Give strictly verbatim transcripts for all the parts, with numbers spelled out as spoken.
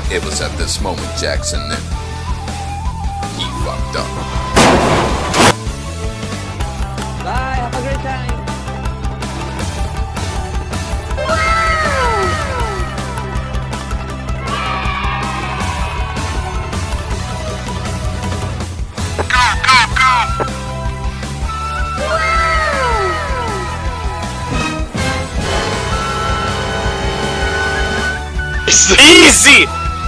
It was at this moment Jackson knew he fucked up. Bye, have a great time. It's easy!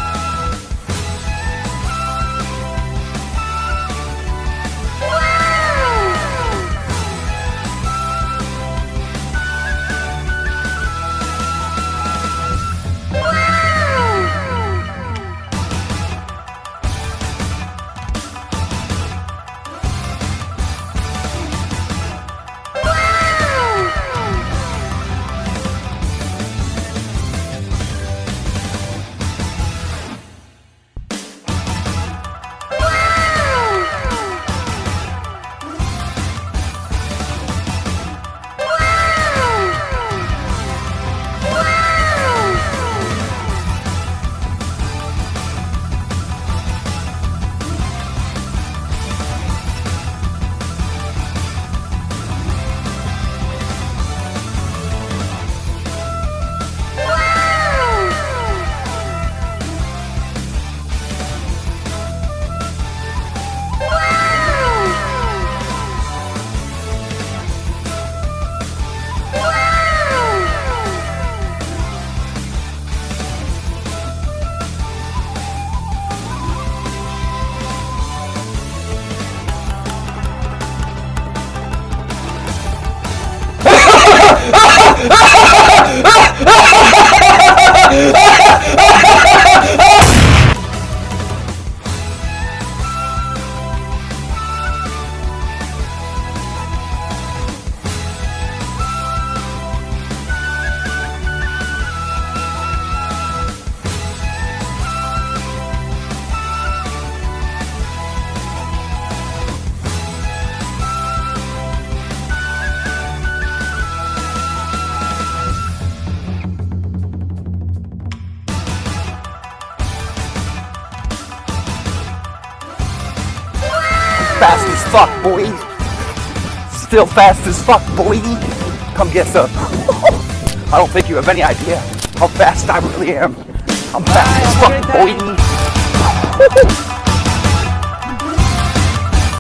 Fast as fuck, boy. Still fast as fuck, boy. Come get some. I don't think you have any idea how fast I really am. I'm fast as fuck, boy.